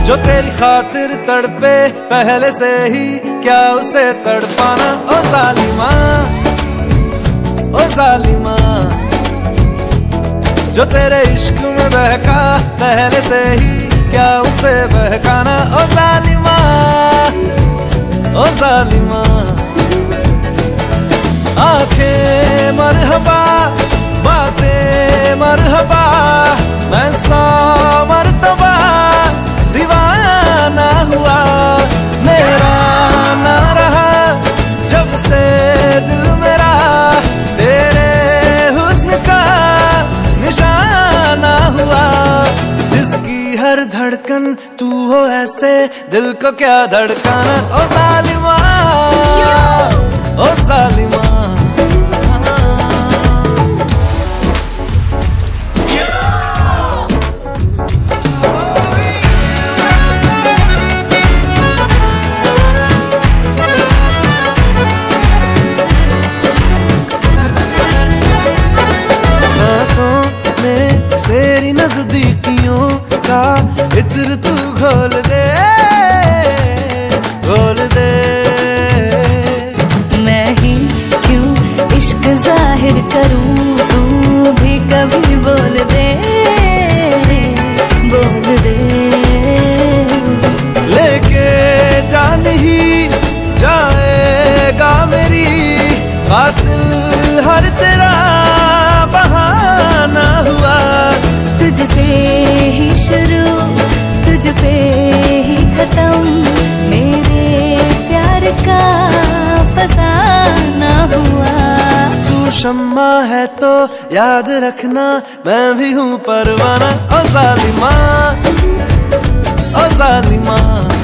जो तेरी खातिर तड़पे पहले से ही, क्या उसे तड़पाना? ओ जालिमा, ओ जालिमा। जो तेरे इश्क में बहका पहले से ही, क्या उसे बहकाना? ओ जालिमा, ओ जालिमा। आंखें मरहबा, बातें मरहबा, मैं 100 मरतबा दीवाना हुआ। मेरा ना रहा जब से दिल मेरा, तेरे हुस्न का निशाना हुआ। जिसकी हर धड़कन तू हो ऐसे, दिल को क्या धड़काना? ओ जालिमा, ओ जालिमा। तेरी नजदीकियों का इत्र तू घोल दे, घोल दे। मैं ही क्यों इश्क जाहिर करूं, तू भी कभी बोल दे, बोल दे। लेके जान ही जाएगा मेरी, कातिल हर तेरा बहाना हुआ। तुझसे ही शुरू, तुझ पे ही खत्म, मेरे प्यार का फसाना हुआ। तू शम्मा है तो याद रखना, मैं भी हूँ परवाना। ओ जालिमा, ओ जालिमा।